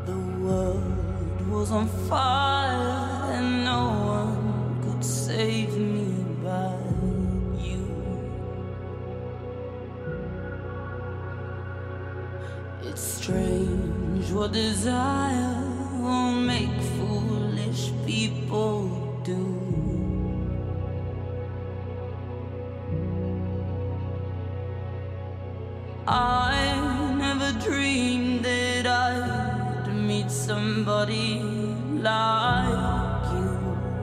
The world was on fire and no one could save me but you. It's strange what desire will make foolish people do. I never dreamed that I'd meet somebody like you,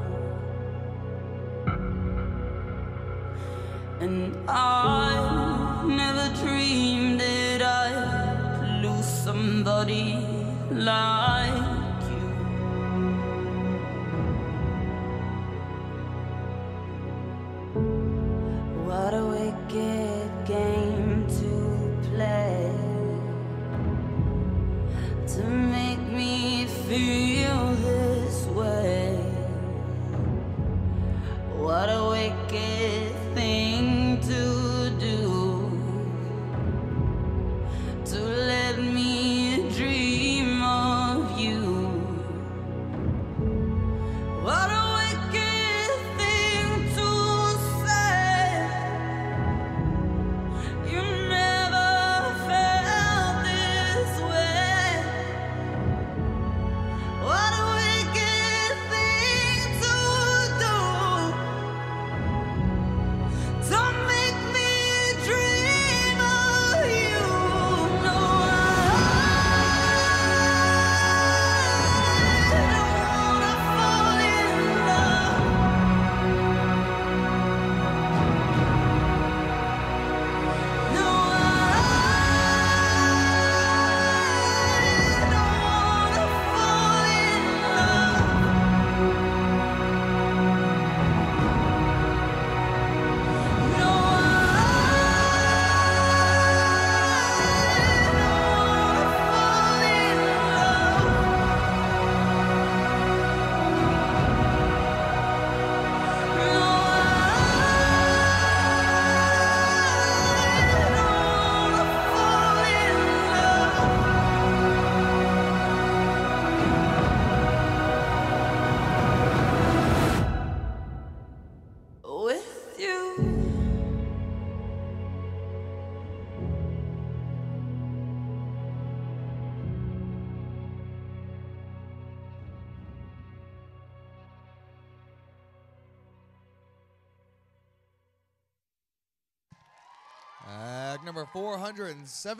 and I never dreamed that I'd lose somebody like you. What a wicked game to play, to make me feel this way. What a wicked thing to do, to let me dream of you. What a wicked thing to say. You never felt this way. What a wicked thing to do, to make me dream of you. No, I don't wanna fall in love. No, I don't wanna fall in love. No, with you. Number 407.